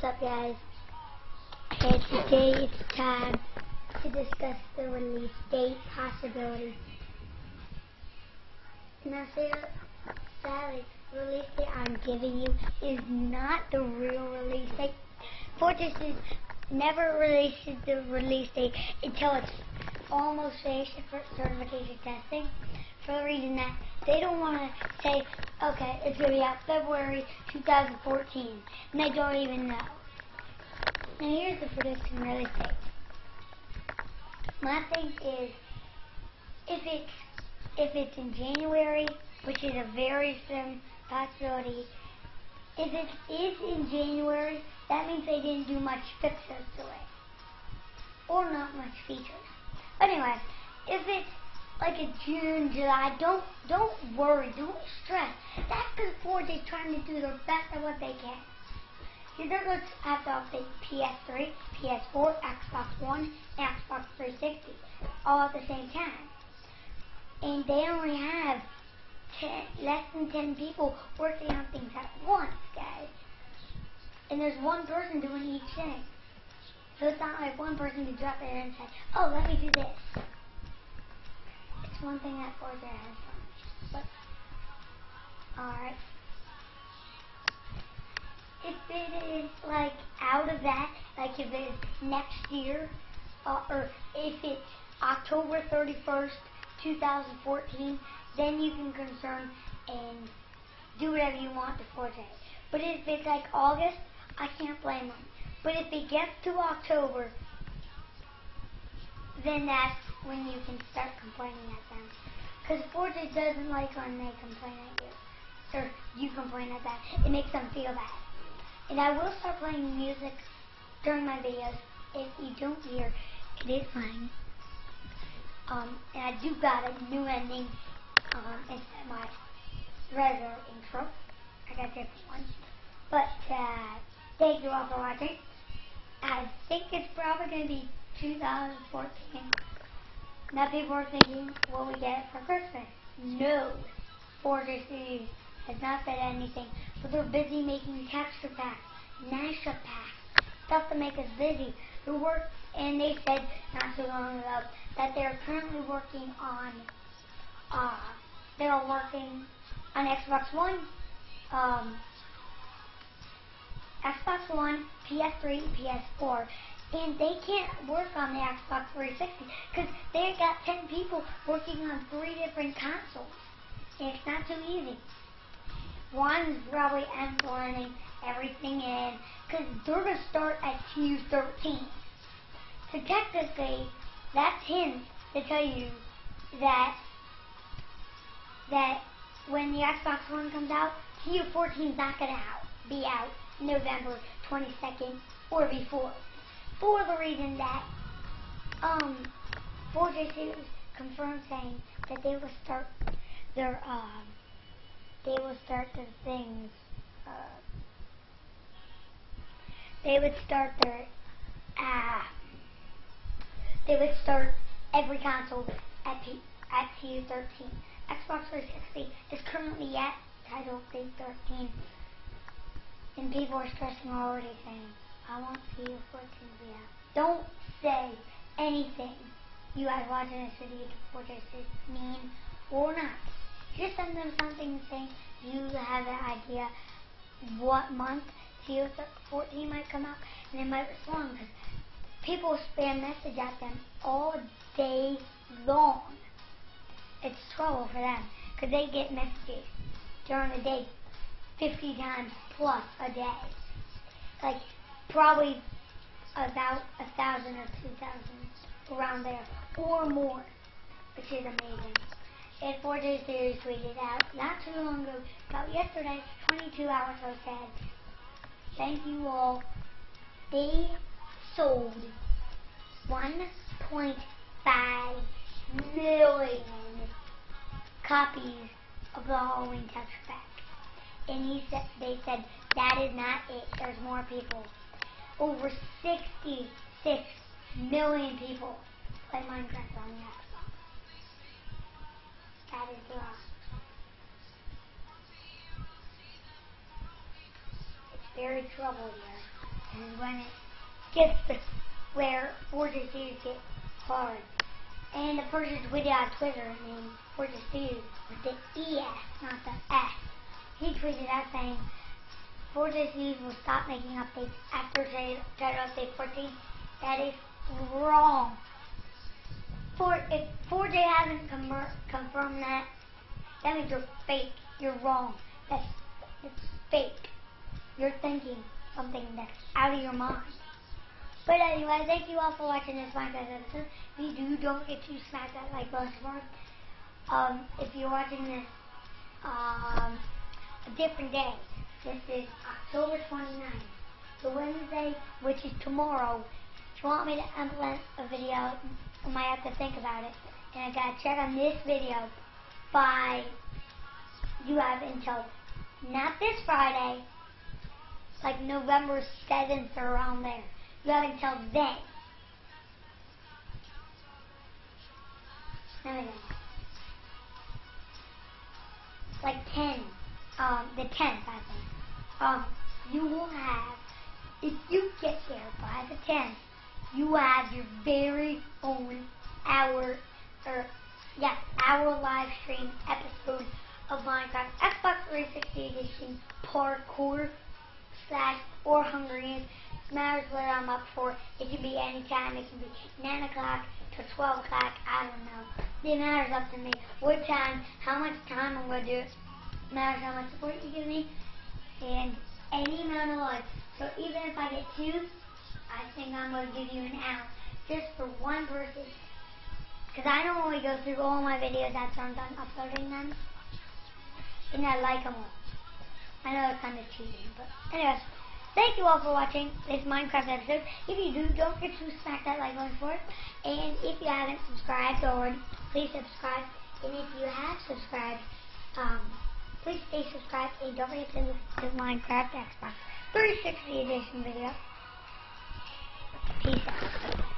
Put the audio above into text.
up, guys? And today it's time to discuss the release date possibilities. Now, Sally, the release date I'm giving you is not the real release date. Fortress never releases the release date until it's almost finished for certification testing, for the reason that they don't want to say, okay, it's going to be out February 2014, and they don't even know. Now here's the prediction release date. My thing is, if it's in January, which is a very slim possibility, if it is in January, that means they didn't do much fixes to it, or not much features. Anyway, if it's like a June, July, don't worry, don't stress. That's because Forge is trying to do their best at what they can. They're going to have to update PS3, PS4, Xbox One, and Xbox 360 all at the same time. And they only have less than 10 people working on things at once, guys. And there's one person doing each thing. So it's not like one person can drop it in and say, oh, let me do this. It's one thing that Forza has done. But, alright. If it is, like, out of that, like if it's next year, or if it's October 31st, 2014, then you can concern and do whatever you want to Forza. But if it's like August, I can't blame them. But if it gets to October, then that's when you can start complaining at them. Because Forza doesn't like when they complain at you. Or you complain at that. It makes them feel bad. And I will start playing music during my videos. If you don't hear, it is fine. And I do got a new ending instead of my regular intro. I got a different one. But thank you all for watching. I think it's probably going to be 2014. Now people are thinking, will we get it for Christmas? No. Forza Studios has not said anything, but they're busy making texture packs, Nasha packs, stuff to make us busy. And they said not too long ago that they're currently working on Xbox One, PS3, PS4, and they can't work on the Xbox 360 because they've got 10 people working on 3 different consoles. And it's not too easy. One's probably implementing everything in because they're going to start at TU14. So technically, that's hints to tell you that when the Xbox One comes out, TU14 is not going to be out November 22nd or before. For the reason that Forza Studios confirmed saying that they will start their things. They would start every console at TU13. Xbox 360 is currently at Title 13, and people are stressing already, saying, "I want TU14 to be out." Don't say anything. You guys watching this video to Forza is mean or not. Just send them something saying you have an idea what month TU14 might come out, and they might respond because people spam message at them all day long. It's trouble for them because they get messages during the day 50 times plus a day. Like probably about 1,000 or 2,000 around there or more, which is amazing. And Forza Studios tweeted out not too long ago, about yesterday, 22 hours ago, said, thank you all. They sold 1.5 million copies of the Halloween texture pack. And they said, that is not it. There's more people. Over 66 million people play Minecraft on the Xbox. That is the lot. It's very troubled here. This is when it gets to where Fortress Dudes get hard. And the person tweeted on Twitter named Fortress Dudes with the ES, not the S. He tweeted out saying, Fortress Dudes will stop making updates after Title Update 14. That is wrong. If 4J hasn't confirmed that, that means you're fake. You're wrong. It's fake. You're thinking something that's out of your mind. But anyway, thank you all for watching this Minecraft episode. If you don't forget to smash that like button for if you're watching this a different day. This is October 29th, the Wednesday, which is tomorrow. If you want me to implement a video, I might have to think about it. And I gotta check on this video by, you have until, not this Friday, like November 7th or around there. You have until then. Like 10, the 10th, I think. You will have, if you get there by the 10th, you will have your very own hour live stream episode of Minecraft Xbox 360 Edition Parkour / or Hunger Games. Matters what I'm up for. It can be any time. It can be 9 o'clock to 12 o'clock. I don't know. It matters up to me. What time, how much time I'm going to do it. Matters how much support you give me. And any amount of likes. So even if I get 2, I think I'm going to give you an hour. Just for one person. Because I normally go through all my videos after I'm done uploading them. And I like them all. I know it's kind of cheating. But anyways. Thank you all for watching this Minecraft episode. If you do, don't forget to smack that like button for it. And if you haven't subscribed already, please subscribe. And if you have subscribed, please stay subscribed. And don't forget to look at the Minecraft Xbox 360 Edition video. Peace out.